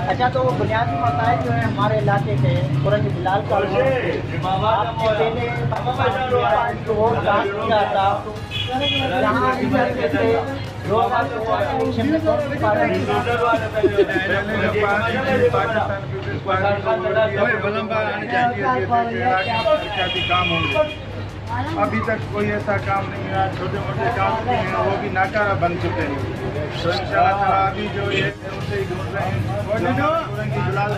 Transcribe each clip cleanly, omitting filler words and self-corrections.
अच्छा, तो बुनियादी मसाइल जो है हमारे इलाके के कोरंगी बिलाल का वोट कास्ट किया था, यहाँ काम होंगे। अभी तक कोई ऐसा काम नहीं हुआ। छोटे मोटे काम हैं वो भी नाकारा बन चुके हैं। तो इंशाअल्लाह अभी जो ये उनसे ही ढूंढ रहे हैं बिलाल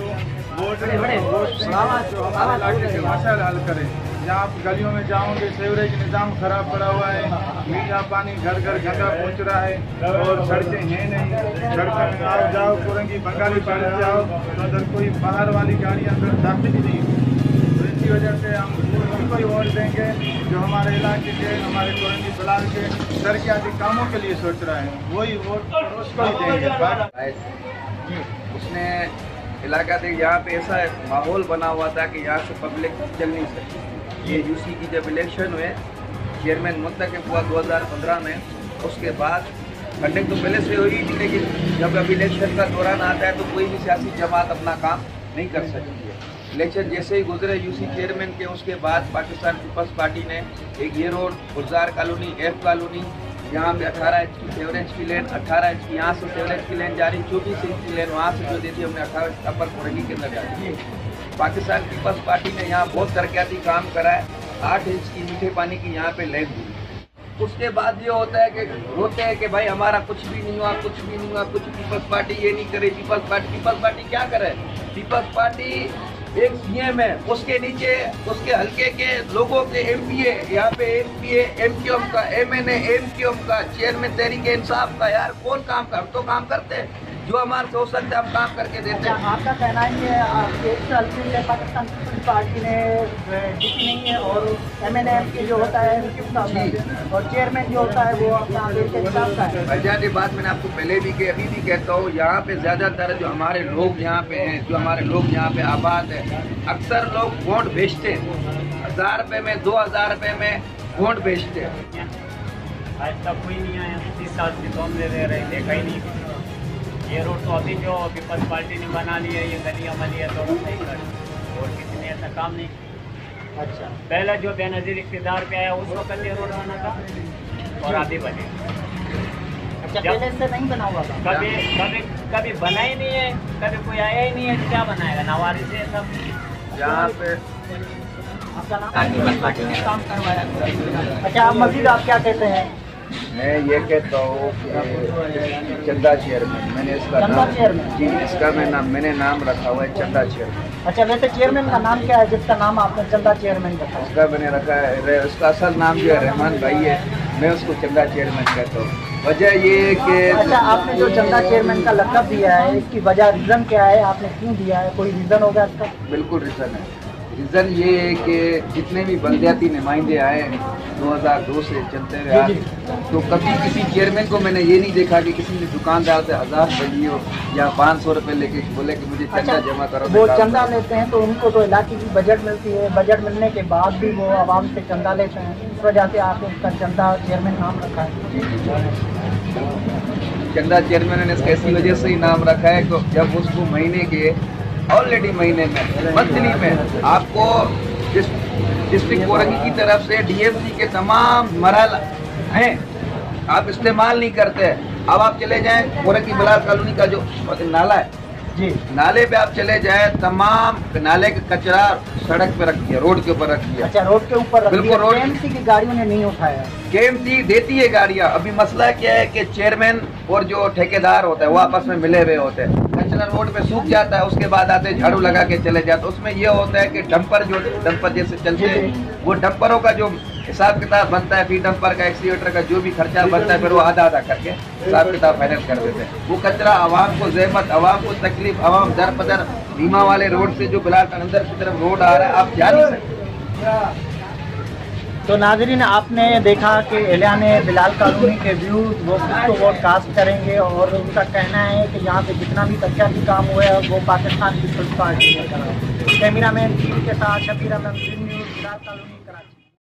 को वोट जो हमारे इलाके के मसाइल हल करें। जहाँ आप गलियों में जाओगे सेवरेज निज़ाम खराब पड़ा हुआ है, मीठा पानी घर घर गंदा पहुँच रहा है और सड़कें हैं नहीं। सड़कों में आओ जाओ कोरंगी बंगाली पानी जाओ तो अगर कोई बाहर वाली गाड़ी अंदर दाखिल ही नहीं। तो इसी वजह से हम उनको ही वोट देंगे जो हमारे इलाके के, हमारे कोरंगी बिलाल के तरक्याती कामों के लिए सोच रहा है, वही वोट उसको ही देंगे। उसने इलाका देख यहाँ पे ऐसा माहौल बना हुआ था कि यहाँ से पब्लिक चल नहीं सकती। ये यूसी की जब इलेक्शन हुए, चेयरमैन मुंतखब हुआ 2015 में, उसके बाद कंडक्ट तो पहले से हुई थी, लेकिन जब अब इलेक्शन का दौरान आता है तो कोई भी सियासी जमात अपना काम नहीं कर सकती है। इलेक्शन जैसे ही गुजरे यूसी चेयरमैन के, उसके बाद पाकिस्तान पीपल्स पार्टी ने एक ये road Gulzar colony, F colony, यहाँ पे 18 इंच की सेवरेज की लेन, 18 इंच की यहाँ से सेवरेज की लेन जारी, 24 इंच की लेन वहाँ से जो देती हमने 18 इंच अपर कोरंगी के अंदर डाली। पाकिस्तान पीपल्स पार्टी ने यहाँ बहुत तरक्याती काम करा है। 8 इंच की मीठे पानी की यहाँ पे लेन दी। उसके बाद ये होता है कि रोते हैं कि भाई हमारा कुछ भी नहीं हुआ, कुछ भी नहीं हुआ, कुछ पीपल्स पार्टी ये नहीं करे। पीपल्स पार्टी क्या करे? पीपल्स पार्टी एक सीएम है, उसके नीचे उसके हल्के के लोगों के एमपीए, यहाँ पे एमपीए एमक्यूएम का, एमएनए एमक्यूएम का, चेयरमैन तहरीक इंसाफ का। यार कौन काम कर तो काम करते हैं जो हमारे से हो सकते हैं, हम काम करके देते हैं। आपका कहना है कि हल्के पाकिस्तान पीपल्स पार्टी ने जीती नहीं है और एमएनए के जो होता है और चेयरमैन जो होता है वो अपना वजह की बात मैंने आपको पहले भी कही, अभी भी कहता हूँ। यहाँ पे ज़्यादातर जो हमारे लोग यहाँ पे हैं, जो हमारे लोग यहाँ पे आबाद है, अक्सर लोग वोट भेजते हैं। 1000 रुपये में, 2000 रुपये में वोट भेजते हैं। आज तक कोई नहीं आया, 30 साल से तो हम दे रहे, देखा ही नहीं। ये रोड तो अभी जो पीपल्स पार्टी ने बना लिया, ये गलियाँ मलिया दोनों सही कर, और किसी ने ऐसा काम नहीं। अच्छा, पहला जो बेनज़ीर इक़्तिदार पे आया उस वक्त ये रोड बना था और अभी बने। अच्छा, पहले से नहीं बना हुआ था? कभी बना ही नहीं है, कभी कोई आया ही नहीं है, क्या बनाएगा? नवारी से सब यहाँ पे आपका नाम काम करवाया। अच्छा, आप मजीद आप क्या कहते हैं? मैं ये कहता हूँ चंदा चेयरमैन, मैंने इसका नाम जी इसका मैंने नाम रखा हुआ है चंदा चेयरमैन। अच्छा, वैसे चेयरमैन का नाम क्या है जिसका नाम आपने चंदा चेयरमैन रखा? उसका मैंने रखा है, उसका असल नाम जो है रहमान भाई है, मैं उसको चंदा चेयरमैन कहता हूँ। वजह ये है कि अच्छा, आपने जो चंदा चेयरमैन का लक़ब दिया है, इसकी वजह रीज़न क्या है? आपने क्यों दिया है? कोई रीज़न होगा इसका? बिल्कुल रीज़न है। रीज़न ये है कि जितने भी बलदियाती नुमाइंदे आए 2002 से चलते हुए आए, तो कभी किसी चेयरमैन को मैंने ये नहीं देखा कि किसी ने दुकानदार से 1000 रुपये लिए हो या 500 रुपये लेके बोले कि मुझे चंदा जमा करो। वो चंदा लेते हैं तो उनको तो इलाके की बजट मिलती है, बजट मिलने के बाद भी वो आवाम से चंदा लेते हैं, इस वजह से आपने उसका चंदा चेयरमैन नाम रखा है। चंदा चेयरमैन ने इसका इसी वजह से ही नाम रखा है कि जब उसको महीने के ऑलरेडी महीने में मंथली में आपको डिस्ट्रिक्ट कोरंगी की तरफ से डीएमसी के तमाम मरहल हैं, आप इस्तेमाल नहीं करते। अब आप चले जाएं कोरंगी बिलाल कॉलोनी का जो नाला है जी, नाले पे आप चले जाए, तमाम नाले का कचरा सड़क पे रख दिया, रोड के ऊपर रख दिया। अच्छा, रोड के ऊपर बिल्कुल रोड। केएमसी की गाड़ियों ने नहीं उठाया? केएमसी देती है गाड़ियाँ। अभी मसला क्या है कि चेयरमैन और जो ठेकेदार होता है वो आपस में मिले हुए होते हैं, कचरा रोड पे सूख जाता है, उसके बाद आते झाड़ू लगा के चले जाते। उसमें ये होता है कि डंपर जैसे चलते हैं, वो डंपरों का जो हिसाब किताब बनता है, फिर डंपर का एक्सीवेटर का जो भी खर्चा बनता है, फिर वो आधा आधा करके हिसाब किताब फाइनल कर देते हैं। वो कचरा आवाम को ज़हमत, आवाम को तकलीफ, आवाम दर पदर बीमा वाले रोड से जो बिलाल अंदर की तरफ रोड आ रहा है, आप जा नहीं सकते। तो नाज़रीन, आपने देखा कि एलान बिलाल कॉलोनी के व्यूज़ वो किसको वोट कास्ट करेंगे, और उनका कहना है कि यहाँ पे जितना भी तरक्याती काम हुआ है वो पाकिस्तान पीपल्स पार्टी ने करा। कैमरा मैन के साथ शबीर अहमद, न्यूज़ बिलाल कॉलोनी।